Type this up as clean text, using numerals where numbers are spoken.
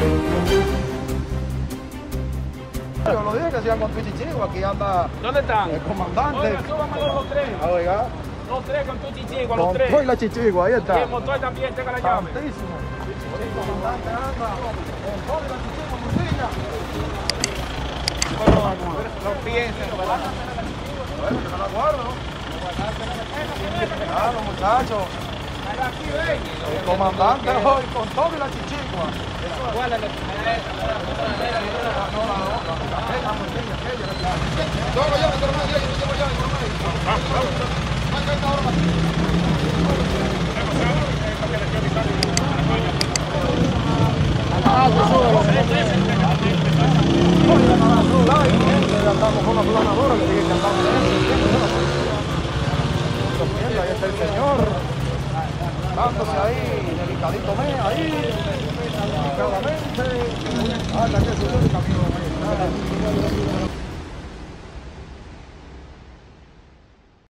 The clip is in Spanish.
Yo lo dije que se iban con Tuchichigo, aquí anda ¿Dónde están? el comandante. Oiga, súbamelo los tres. Oiga, Los tres con Tuchichigo, con los tres. todo y la Chichigo, ahí Y está. el motor también, tenga la llave. Santísimo. El comandante anda con todo y la Chichigo, Murcia. No piensen, ¿verdad? Bueno, yo no la guardo. Claro, muchachos. Aquí ven. El comandante hoy con todo y la Chichigua. Estamos con una planadora que sigue cantando. Ahí está el señor. Dándose ahí, delicadito ahí, delicadamente. Anda que subió el camino.